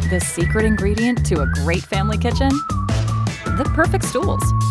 The secret ingredient to a great family kitchen? The perfect stools.